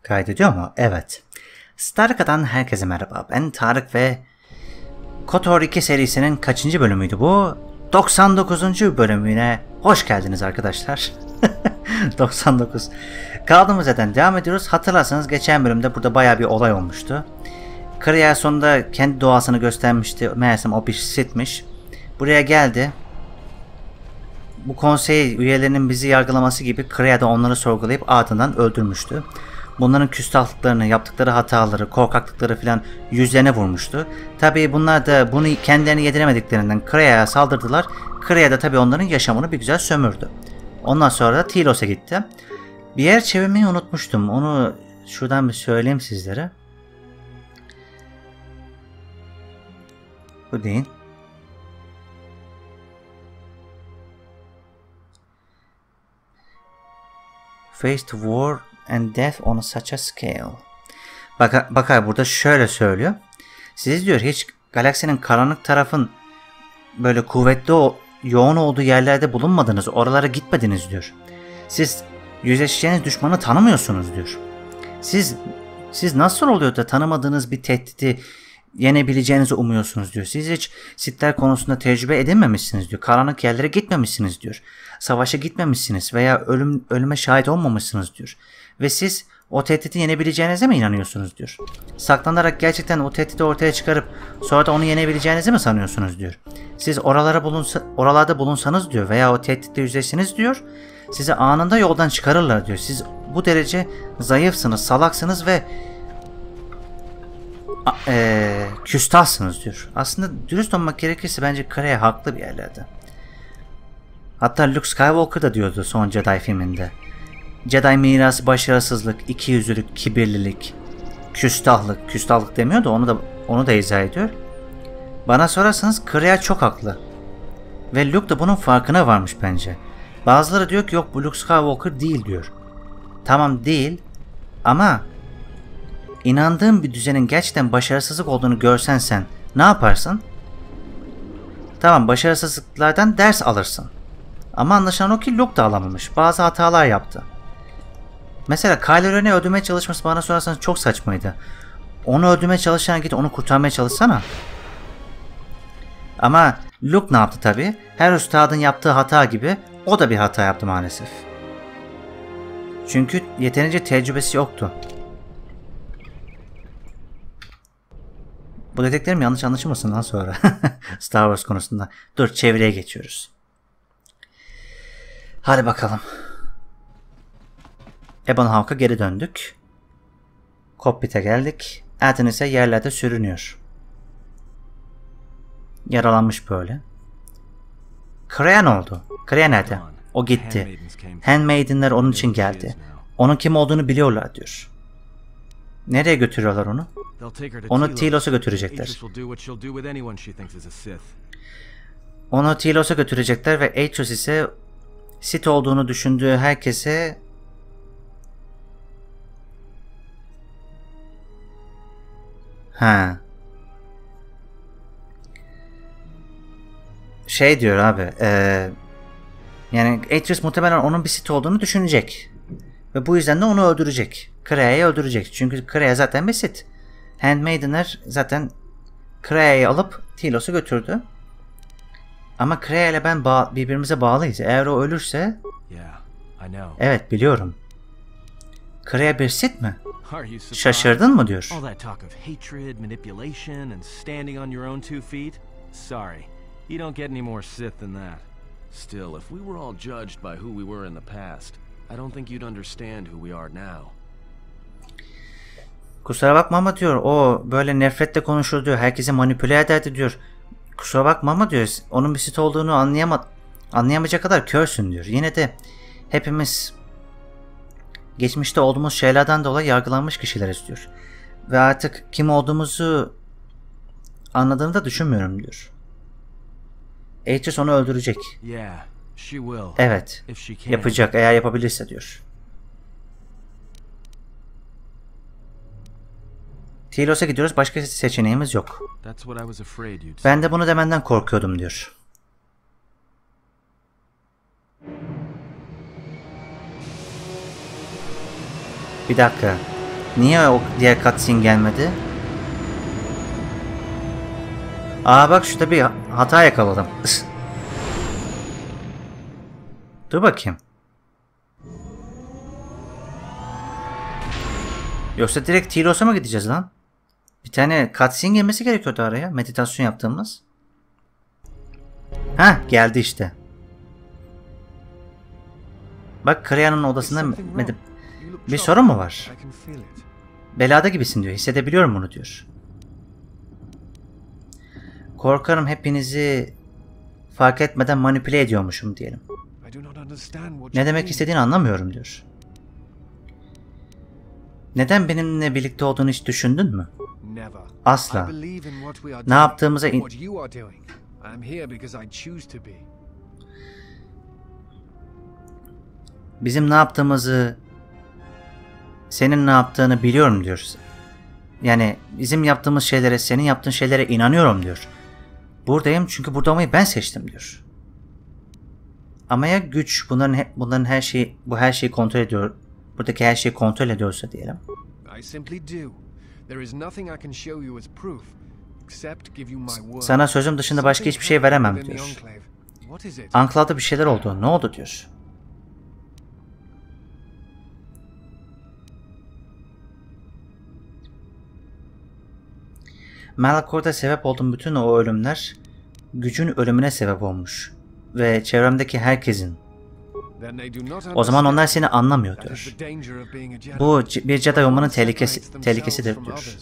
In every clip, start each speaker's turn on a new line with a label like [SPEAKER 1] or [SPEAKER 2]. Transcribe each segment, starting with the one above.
[SPEAKER 1] Kaydediyor mu? Evet. Starka'dan herkese merhaba. Ben Tarık ve KOTOR 2 serisinin kaçıncı bölümüydü bu? 99. bölümüne hoş geldiniz arkadaşlar. 99. Kaldığımız yerden devam ediyoruz. Hatırlarsanız geçen bölümde burada bayağı bir olay olmuştu. Kreia sonunda kendi doğasını göstermişti. Meğersem o bir Sith'miş. Buraya geldi. Bu konsey üyelerinin bizi yargılaması gibi Kreia da onları sorgulayıp ardından öldürmüştü. Bunların küstahlıklarını, yaptıkları hataları, korkaklıkları filan yüzlerine vurmuştu. Tabii bunlar da bunu kendilerini yediremediklerinden Kreia'ya saldırdılar. Kreia da tabii onların yaşamını bir güzel sömürdü. Ondan sonra da Tylos'a gitti. Bir yer çevirmeyi unutmuştum. Onu şuradan bir söyleyeyim sizlere. Bu değil. Faced war and death on such a scale. Bakar burada şöyle söylüyor. Siz diyor hiç galaksinin karanlık tarafın böyle kuvvetli yoğun olduğu yerlerde bulunmadınız. Oralara gitmediniz diyor. Siz yüzleşeceğiniz düşmanı tanımıyorsunuz diyor. Siz nasıl oluyor da tanımadığınız bir tehdidi yenebileceğinizi umuyorsunuz diyor. Siz hiç Sith'ler konusunda tecrübe edinmemişsiniz diyor. Karanlık yerlere gitmemişsiniz diyor. Savaşa gitmemişsiniz veya ölüme şahit olmamışsınız diyor. Ve siz o tehdidi yenebileceğinize mi inanıyorsunuz diyor. Saklanarak gerçekten o tehdidi ortaya çıkarıp sonra da onu yenebileceğinizi mi sanıyorsunuz diyor. Siz oralarda bulunsanız diyor veya o tehditle yüzleşsiniz diyor. Sizi anında yoldan çıkarırlar diyor. Siz bu derece zayıfsınız, salaksınız ve küstahsınız diyor. Aslında dürüst olmak gerekirse bence Kreia haklı bir yerlerde. Hatta Luke Skywalker da diyordu son Jedi filminde. Jedi mirası başarısızlık, ikiyüzlülük, kibirlilik, küstahlık. Küstahlık demiyor da onu da izah ediyor. Bana sorarsanız Kreia çok haklı. Ve Luke da bunun farkına varmış bence. Bazıları diyor ki yok bu Luke Skywalker değil diyor. Tamam değil ama inandığın bir düzenin gerçekten başarısızlık olduğunu görsen sen ne yaparsın? Tamam başarısızlıklardan ders alırsın. Ama anlaşılan o ki Luke da alamamış. Bazı hatalar yaptı. Mesela Kylo Ren'i öldürmeye çalışması bana sorarsanız çok saçmaydı. Onu öldürmeye çalışan git onu kurtarmaya çalışsana. Ama Luke ne yaptı tabi? Her üstadın yaptığı hata gibi o da bir hata yaptı maalesef. Çünkü yeterince tecrübesi yoktu. Bu dediklerim yanlış anlaşılmasın lan sonra. Star Wars konusunda. Dur çevireye geçiyoruz. Hadi bakalım. Ebon Hawk'a geri döndük. Cockpit'e geldik. Atton ise yerlerde sürünüyor. Yaralanmış böyle. Kreia ne oldu? Kreia nerede? O gitti. Handmaiden'ler onun için geldi. Onun kim olduğunu biliyorlar diyor. Nereye götürüyorlar onu? Onu Tylos'a götürecekler. Onu Tylos'a götürecekler ve Atreus ise Sith olduğunu düşündüğü herkese şey diyor abi yani Atreus muhtemelen onun bir Sith olduğunu düşünecek. Ve bu yüzden de onu öldürecek. Kreia'yı öldürecek. Çünkü Kreia zaten bir Sith. Handmaiden'ler zaten Kreia'yı alıp Tylos'a götürdü. Ama Kreia ile ben birbirimize bağlıyız. Eğer o ölürse... Evet biliyorum. Kreia bir Sith mi? Şaşırdın mı diyor.
[SPEAKER 2] Still, if we were all judged by who we were in the past, I don't think you'd understand who we are now.
[SPEAKER 1] Kusura bakma ama diyor o böyle nefretle konuşur diyor. Herkese manipüle ederdi diyor. Kusura bakma ama diyor onun bir Sith olduğunu anlayamayacak kadar körsün diyor. Yine de hepimiz geçmişte olduğumuz şeylerden dolayı yargılanmış kişileriz diyor. Ve artık kim olduğumuzu anladığını da düşünmüyorum diyor. Atreus onu öldürecek. Evet, yapacak eğer yapabilirse diyor. Tylos'a gidiyoruz, başka seçeneğimiz yok. Ben de bunu demenden korkuyordum diyor. Bir dakika. Niye o diğer cutscene gelmedi? Aa bak şurada bir hata yakaladım. Dur bakayım. Yoksa direkt Tilos'a mı gideceğiz lan? Bir tane cutscene gelmesi gerekiyordu araya. Meditasyon yaptığımız. Heh geldi işte. Bak Krea'nın odasında bir sorun mu var? Belada gibisin diyor. Hissedebiliyorum bunu diyor. Korkarım hepinizi fark etmeden manipüle ediyormuşum diyelim. Ne demek istediğini anlamıyorum diyor. Neden benimle birlikte olduğunu hiç düşündün mü? Asla. Ne yaptığımıza bizim ne yaptığımızı, senin ne yaptığını biliyorum diyor. Yani bizim yaptığımız şeylere, senin yaptığın şeylere inanıyorum diyor. Buradayım çünkü burada olmayı ben seçtim diyor. Ama ya güç bunların her şeyi kontrol ediyor. Buradaki her şeyi kontrol ediyorsa diyelim. Sana sözüm dışında başka hiçbir şey veremem diyor. Enclave'da bir şeyler oldu. Ne oldu diyor. Malachor'da sebep olduğum bütün o ölümler gücün ölümüne sebep olmuş. Ve çevremdeki herkesin. O zaman onlar seni anlamıyor diyor. Bu bir Jedi olmanın tehlikesidir diyor.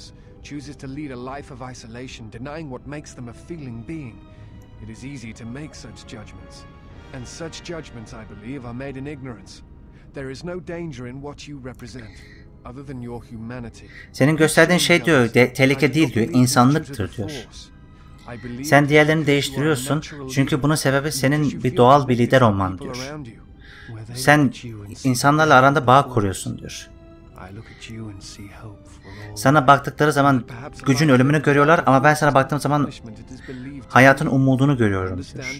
[SPEAKER 1] Senin gösterdiğin şey diyor, tehlike değil diyor, insanlıktır diyor. Sen diğerlerini değiştiriyorsun çünkü bunun sebebi senin bir doğal bir lider olman diyor. Sen insanlarla aranda bağ kuruyorsun diyor. Sana baktıkları zaman gücün ölümünü görüyorlar ama ben sana baktığım zaman hayatın umudunu görüyorum diyor.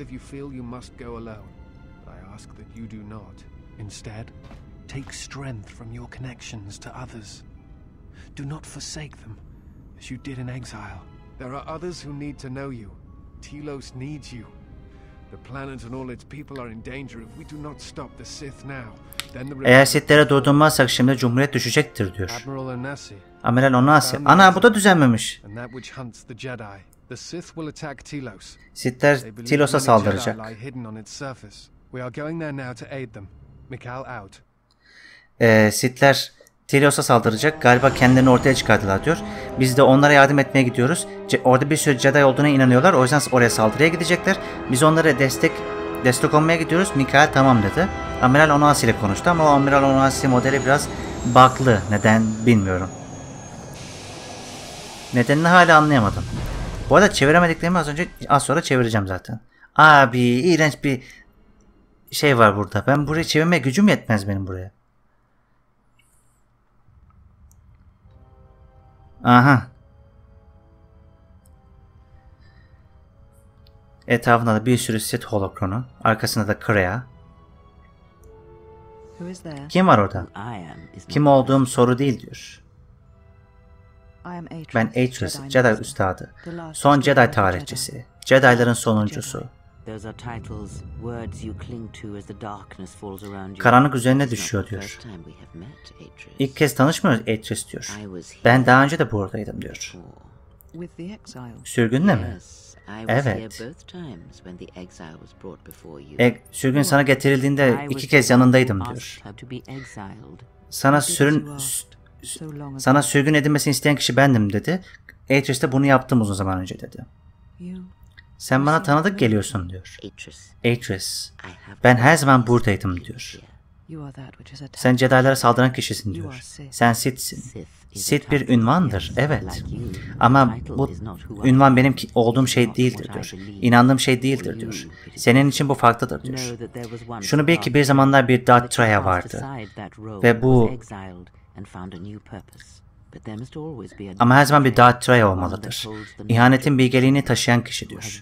[SPEAKER 2] Take strength from your connections to others. Do not forsake them, as you did in exile. There are others who need to know you. Telos needs you. The planet and all its people are in danger if we do not stop the Sith now.
[SPEAKER 1] Eğer Sith'lere durdurmazsak şimdi Cumhuriyet düşecektir diyor. Amiral Onasi. Ana bu da düzenmemiş. Sith'ler Tilos'a saldıracak. Sith'ler Tilos'a saldıracak. Galiba kendilerini ortaya çıkardılar diyor. Biz de onlara yardım etmeye gidiyoruz. Orada bir sürü Jedi olduğuna inanıyorlar. O yüzden oraya saldırıya gidecekler. Biz onlara destek olmaya gidiyoruz. Mikael tamam dedi. Amiral Onasi ile konuştu ama o Amiral Onasi modeli biraz bug'lı. Neden bilmiyorum. Nedenini hala anlayamadım. Bu arada çeviremediklerimi az sonra çevireceğim zaten. Abi iğrenç bir şey var burada. Ben burayı çevirmeye gücüm yetmez benim buraya. Aha. Etrafında da bir sürü Sith holokronu. Arkasında da Krea. Kim var orada? Kim olduğum soru değil diyor. Ben Atris, Jedi üstadı. Son Jedi tarihçisi. Jedi'ların sonuncusu. Karanlık üzerine düşüyor diyor. İlk kez tanışmıyoruz Atris diyor. Ben daha önce de buradaydım diyor. Sürgünle mi? Evet. Sürgün sana getirildiğinde 2 kez yanındaydım diyor. Sana sürgün edilmesini isteyen kişi bendim dedi. Atris de bunu yaptım uzun zaman önce dedi. Sen bana tanıdık geliyorsun diyor. Atris, ben her zaman buradaydım diyor. Sen Jedi'lara saldıran kişisin diyor. Sen Sith'sin. Sith bir ünvandır, evet. Ama bu ünvan benim olduğum şey değildir diyor. İnandığım şey değildir diyor. Senin için bu farklıdır diyor. Şunu bil ki bir zamanlar bir Darth Traya vardı. Ve bu... Ama her zaman bir Darth Traya olmalıdır. İhanetin bilgeliğini taşıyan kişi diyor.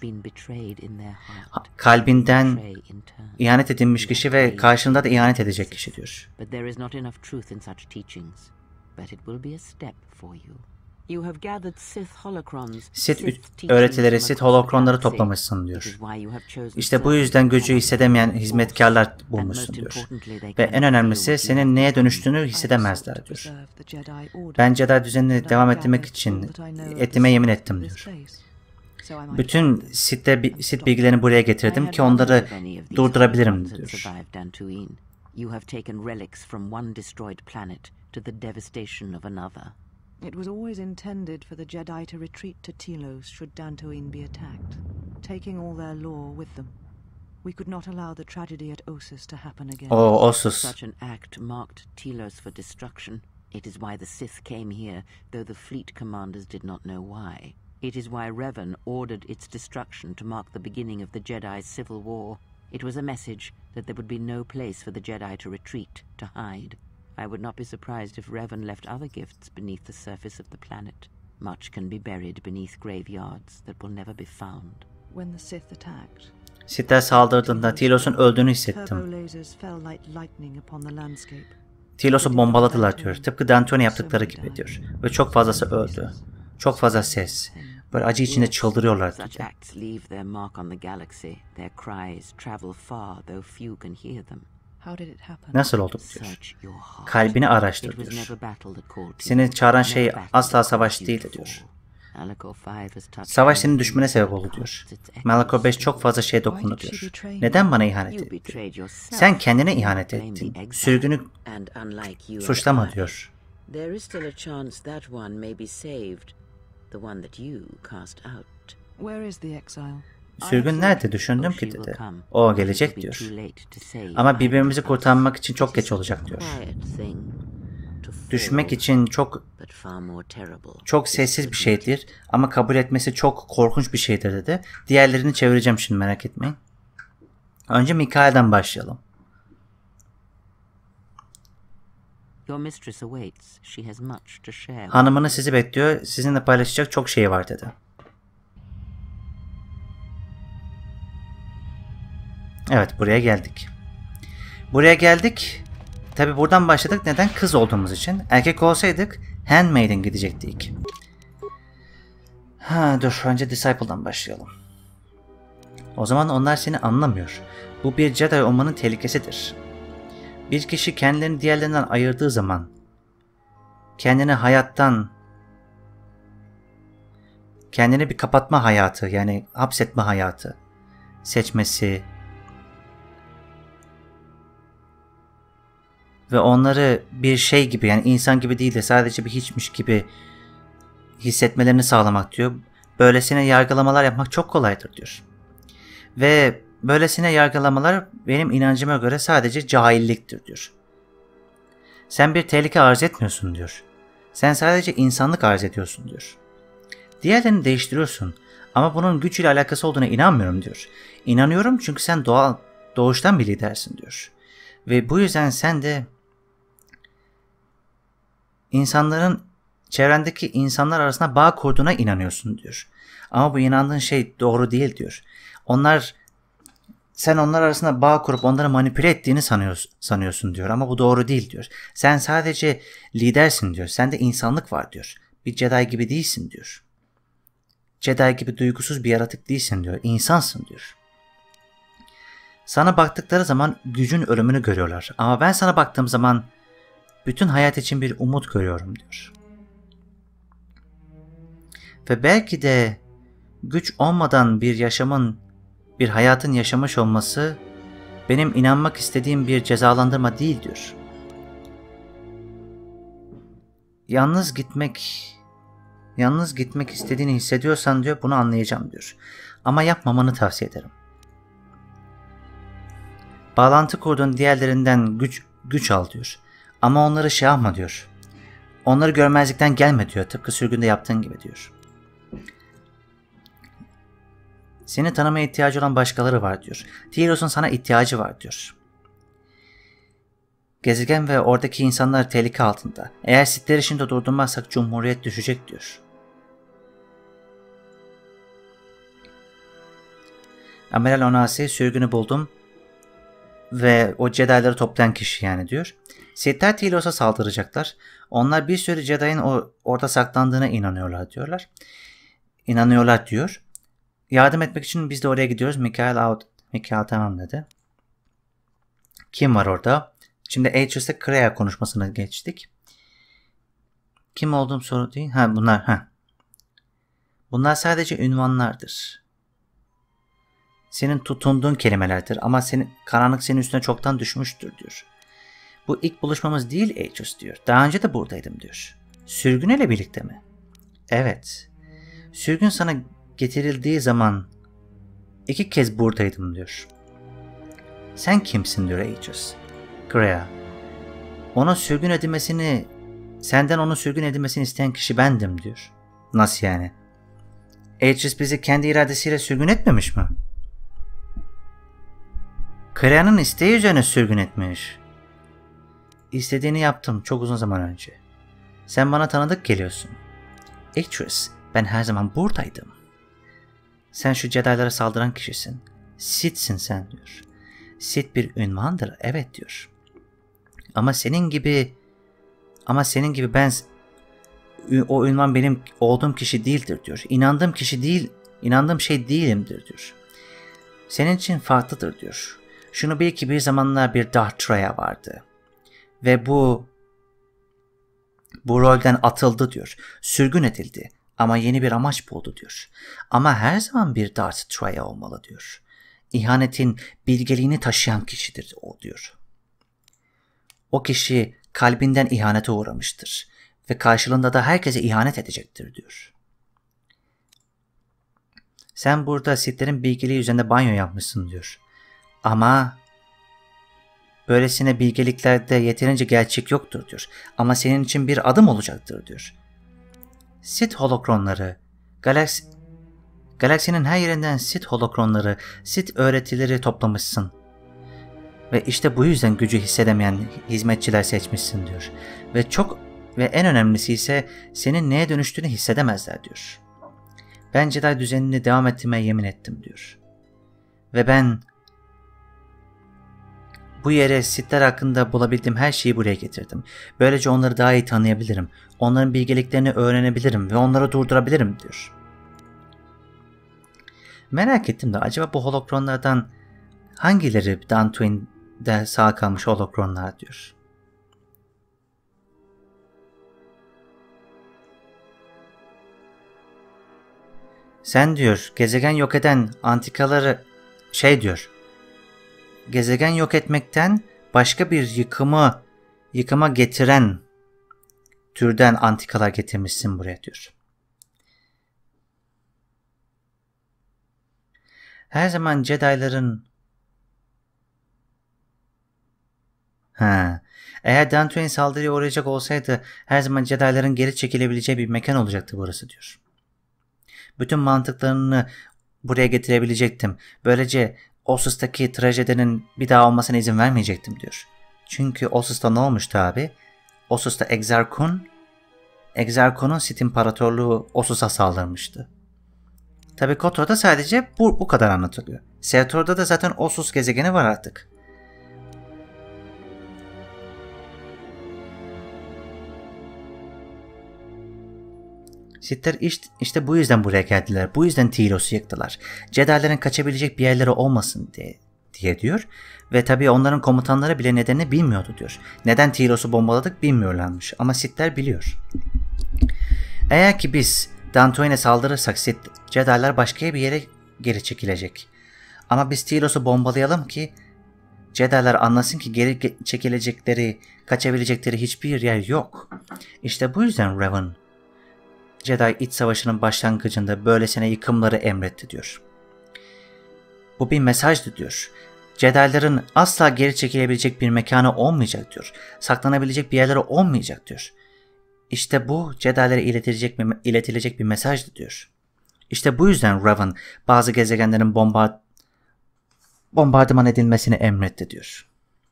[SPEAKER 1] Kalbinden ihanet edilmiş kişi ve karşında da ihanet edecek kişi diyor.
[SPEAKER 3] but it will be a step for you. You have gathered Sith holocrons.
[SPEAKER 1] Sith öğretileri, Sith holokronları toplamışsın diyor. İşte bu yüzden gücü hissedemeyen hizmetkarlar bulmuşsun diyor. Ve en önemlisi senin neye dönüştüğünü hissedemezler diyor. Ben Jedi düzenini devam ettirmek için etime yemin ettim diyor. Bütün Sith bilgilerini buraya getirdim ki onları durdurabilirim diyor.
[SPEAKER 3] You have taken relics from one destroyed planet to the devastation of another.
[SPEAKER 4] It was always intended for the Jedi to retreat to Telos should Dantooine be attacked, taking all their lore with them. We could not allow the tragedy at Ossus to happen again.
[SPEAKER 1] Oh, Ossus.
[SPEAKER 3] Such an act marked Telos for destruction. It is why the Sith came here, though the fleet commanders did not know why. It is why Revan ordered its destruction to mark the beginning of the Jedi's civil war. It was a message that there would be no place for the Jedi to retreat, to hide. I would not be surprised if Revan left other gifts beneath the surface of the planet. Much can be buried beneath graveyards that will never be found.
[SPEAKER 4] When the Sith attacked,
[SPEAKER 1] Sith'ler saldırdığında Tilos'un öldüğünü hissettim. Tilos'u bombaladılar diyor. Tıpkı Dantooine yaptıkları gibi diyor. Ve çok fazlası öldü. Çok fazla ses. Böyle acı içinde çıldırıyorlar diyor. Nasıl oldu diyor. Kalbini araştır diyor. Seni çağıran şey asla savaş değil diyor. Savaş senin düşmene sebep oldu diyor. Malako 5 çok fazla şeye dokundu diyor. Neden bana ihanet ettin? Sen kendine ihanet ettin. Sürgünü suçlama diyor. Sürgün nerede düşündüm ki dedi. O gelecek diyor. Ama birbirimizi kurtarmak için çok geç olacak diyor. Düşmek için çok sessiz bir şeydir ama kabul etmesi çok korkunç bir şeydir dedi. Diğerlerini çevireceğim şimdi, merak etmeyin. Önce Mikael'den başlayalım. Hanımınız sizi bekliyor. Sizinle paylaşacak çok şey var dedi. Evet, buraya geldik. Buraya geldik. Tabi buradan başladık. Neden? Kız olduğumuz için. Erkek olsaydık Handmaiden gidecektik. Dur. Önce Disciple'dan başlayalım. O zaman onlar seni anlamıyor. Bu bir Jedi olmanın tehlikesidir. Bir kişi kendilerini diğerlerinden ayırdığı zaman kendini hayattan, kendini bir kapatma hayatı, yani hapsetme hayatı seçmesi ve onları bir şey gibi, yani insan gibi değil de sadece bir hiçmiş gibi hissetmelerini sağlamak diyor. Böylesine yargılamalar yapmak çok kolaydır diyor. Ve böylesine yargılamalar benim inancıma göre sadece cahilliktir diyor. Sen bir tehlike arz etmiyorsun diyor. Sen sadece insanlık arz ediyorsun diyor. Diğerlerini değiştiriyorsun ama bunun güç ile alakası olduğuna inanmıyorum diyor. İnanıyorum çünkü sen doğuştan bir lidersin diyor. Ve bu yüzden sen de insanların, çevrendeki insanlar arasında bağ kurduğuna inanıyorsun diyor. Ama bu inandığın şey doğru değil diyor. Sen onlar arasında bağ kurup onları manipüle ettiğini sanıyorsun diyor. Ama bu doğru değil diyor. Sen sadece lidersin diyor. Sende insanlık var diyor. Bir Jedi gibi değilsin diyor. Jedi gibi duygusuz bir yaratık değilsin diyor. İnsansın diyor. Sana baktıkları zaman gücün ölümünü görüyorlar. Ama ben sana baktığım zaman bütün hayat için bir umut görüyorum diyor. Ve belki de güç olmadan bir hayatın yaşamış olması benim inanmak istediğim bir cezalandırma değil diyor. Yalnız gitmek istediğini hissediyorsan diyor, bunu anlayacağım diyor. Ama yapmamanı tavsiye ederim. Bağlantı kurduğun diğerlerinden güç al diyor. Ama onları şey yapma diyor. Onları görmezlikten gelme diyor. Tıpkı sürgünde yaptığın gibi diyor. Seni tanımaya ihtiyacı olan başkaları var diyor. Tilos'un sana ihtiyacı var diyor. Gezegen ve oradaki insanlar tehlike altında. Eğer Sith'leri şimdi durdurmazsak Cumhuriyet düşecek diyor. Amiral Onasi, sürgünü buldum ve o Jedi'ları toplayan kişi yani diyor. Sith'ler Tilos'a saldıracaklar. Onlar bir sürü Jedi'ın orada saklandığına inanıyorlar diyor. Yardım etmek için biz de oraya gidiyoruz. Mikael tamam dedi. Kim var orada? Şimdi Atreus'ta Kreia konuşmasına geçtik. Kim olduğum soru değil. Bunlar. Bunlar sadece ünvanlardır. Senin tutunduğun kelimelerdir ama karanlık senin üstüne çoktan düşmüştür diyor. Bu ilk buluşmamız değil Atreus diyor. Daha önce de buradaydım diyor. Sürgün ile birlikte mi? Evet. Sürgün sana getirildiği zaman 2 kez buradaydım diyor. Sen kimsin diyor Atreus. Kreia. Senden onun sürgün edilmesini isteyen kişi bendim diyor. Nasıl yani? Atreus bizi kendi iradesiyle sürgün etmemiş mi? Kreia'nın isteği üzerine sürgün etmiş. İstediğini yaptım çok uzun zaman önce. Sen bana tanıdık geliyorsun. Atreus, ben her zaman buradaydım. Sen şu Jedi'lara saldıran kişisin. Sith'sin sen diyor. Sith bir ünvandır, evet diyor. Ama senin gibi ben o ünvan benim olduğum kişi değildir diyor. İnandığım şey değilimdir diyor. Senin için farklıdır diyor. Şunu bil ki bir zamanlar bir Darth Traya vardı. Ve bu rolden atıldı diyor. Sürgün edildi ama yeni bir amaç buldu diyor. Ama her zaman bir Darth Traya olmalı diyor. İhanetin bilgeliğini taşıyan kişidir o diyor. O kişi kalbinden ihanete uğramıştır ve karşılığında da herkese ihanet edecektir diyor. Sen burada Sith'lerin bilgeliği üzerinde banyo yapmışsın diyor. Ama böylesine bilgeliklerde yeterince gerçek yoktur diyor. Ama senin için bir adım olacaktır diyor. Sith holokronları, galaksinin her yerinden Sith holokronları, Sith öğretileri toplamışsın. Ve işte bu yüzden gücü hissedemeyen hizmetçiler seçmişsin diyor. Ve en önemlisi ise senin neye dönüştüğünü hissedemezler diyor. Ben Jedi düzenini devam ettirmeye yemin ettim diyor. Ve ben bu yere Sith'ler hakkında bulabildiğim her şeyi buraya getirdim. Böylece onları daha iyi tanıyabilirim. Onların bilgeliklerini öğrenebilirim ve onları durdurabilirim diyor. Merak ettim de acaba bu holokronlardan hangileri Dantooine'de sağ kalmış holokronlar diyor. Sen diyor gezegen yok eden antikaları diyor. Gezegen yok etmekten başka bir yıkıma getiren türden antikalar getirmişsin buraya diyor. Her zaman Jedi'ların eğer Dantooine saldırıya uğrayacak olsaydı her zaman Jedi'ların geri çekilebileceği bir mekan olacaktı burası diyor. Bütün mantıklarını buraya getirebilecektim. Böylece Ossus'taki trajedinin bir daha olmasına izin vermeyecektim diyor. Çünkü Ossus'ta ne olmuştu abi? Ossus'ta Exarchon'un Sith İmparatorluğu Ossus'a saldırmıştı. Tabi KOTOR'da sadece bu kadar anlatılıyor. SEATOR'da da zaten Ossus gezegeni var artık. Sith'ler işte bu yüzden buraya geldiler. Bu yüzden Tylos'u yıktılar. Jedi'lerin kaçabilecek bir yerleri olmasın diye diyor. Ve tabii onların komutanları bile nedenini bilmiyordu diyor. Neden Tylos'u bombaladık bilmiyorlarmış. Ama Sith'ler biliyor. Eğer ki biz Dantooine'e saldırırsak Jedi'ler başka bir yere geri çekilecek. Ama biz Tylos'u bombalayalım ki Jedi'ler anlasın ki geri çekilecekleri, kaçabilecekleri hiçbir yer yok. İşte bu yüzden Revan Jedi İç Savaşı'nın başlangıcında böylesine yıkımları emretti diyor. Bu bir mesajdı diyor. Jedi'lerin asla geri çekilebilecek bir mekanı olmayacak diyor. Saklanabilecek bir yerleri olmayacak diyor. İşte bu Jedi'lere iletilecek bir mesajdı diyor. İşte bu yüzden Revan bazı gezegenlerin bombardıman edilmesini emretti diyor.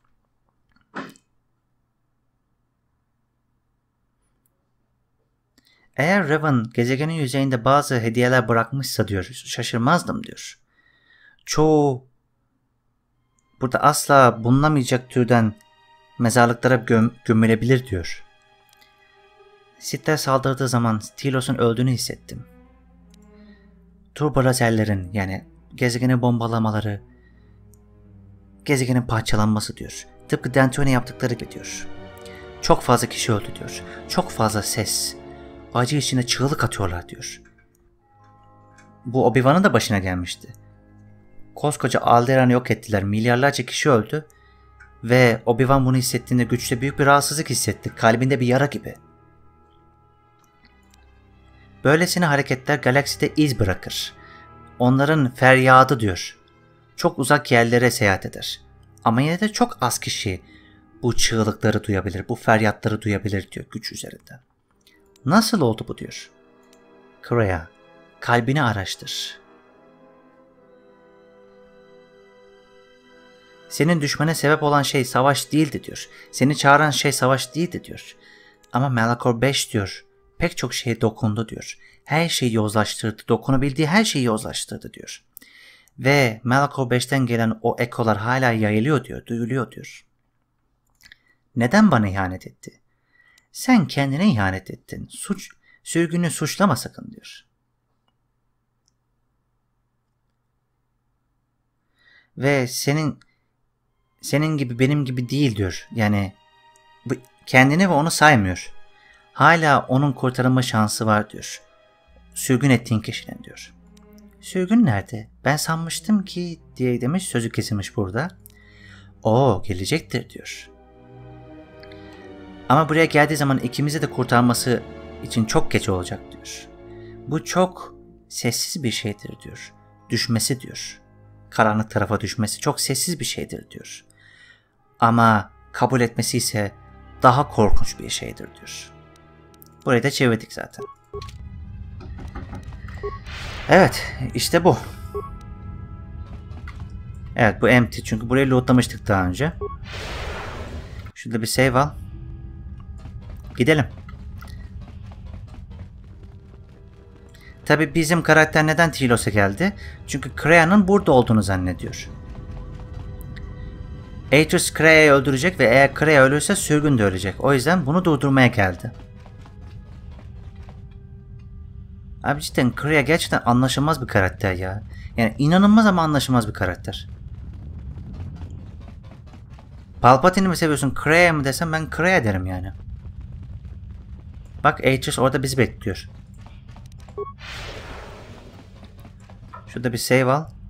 [SPEAKER 1] Eğer Revan gezegenin yüzeyinde bazı hediyeler bırakmışsa diyor, şaşırmazdım diyor. Çoğu burada asla bulunamayacak türden mezarlıklara gömülebilir diyor. Sith'ler saldırdığı zaman Tylos'un öldüğünü hissettim. Turbo lazerlerin yani gezegeni bombalamaları, gezegenin parçalanması diyor. Tıpkı Dantooine yaptıkları gibi diyor. Çok fazla kişi öldü diyor. Çok fazla ses. Acı içinde çığlık atıyorlar diyor. Bu Obi-Wan'ın da başına gelmişti. Koskoca Alderaan'ı yok ettiler. Milyarlarca kişi öldü. Ve Obi-Wan bunu hissettiğinde güçte büyük bir rahatsızlık hissetti. Kalbinde bir yara gibi. Böylesine hareketler galakside iz bırakır. Onların feryadı diyor. Çok uzak yerlere seyahat eder. Ama yine de çok az kişi bu çığlıkları duyabilir, bu feryatları duyabilir diyor güç üzerinden. Nasıl oldu bu diyor. Kreia, kalbini araştır. Senin düşmene sebep olan şey savaş değildi diyor. Seni çağıran şey savaş değildi diyor. Ama Malachor 5 diyor. Pek çok şeye dokundu diyor. Her şeyi yozlaştırdı. Dokunabildiği her şeyi yozlaştırdı diyor. Ve Malachor 5'ten gelen o ekolar hala yayılıyor diyor. Duyuluyor diyor. Neden bana ihanet etti? Sen kendine ihanet ettin. Sürgünü suçlama sakın diyor. Ve senin gibi benim gibi değil diyor. Yani kendini ve onu saymıyor. Hala onun kurtarılma şansı var diyor. Sürgün ettiğin kişinin diyor. Sürgün nerede? Ben sanmıştım ki diye demiş, sözü kesilmiş burada. O gelecektir diyor. Ama buraya geldiği zaman ikimizi de kurtarması için çok geç olacak diyor. Bu çok sessiz bir şeydir diyor. Düşmesi diyor. Karanlık tarafa düşmesi çok sessiz bir şeydir diyor. Ama kabul etmesi ise daha korkunç bir şeydir diyor. Burayı da çevirdik zaten. Evet, işte bu. Evet, bu empty çünkü burayı lootlamıştık daha önce. Şurada bir save al. Gidelim. Tabi bizim karakter neden Tylos'a geldi? Çünkü Kreia'nın burada olduğunu zannediyor. Atreus Kreia'yı öldürecek ve eğer Kreia ölürse sürgün de ölecek. O yüzden bunu durdurmaya geldi. Abi cidden Kreia gerçekten anlaşılmaz bir karakter ya. Yani inanılmaz ama anlaşılmaz bir karakter. Palpatine'i mi seviyorsun, Kreia mı desem ben Kreia derim yani. Bak Atreus orada bizi bekliyor. Şurada bir save al.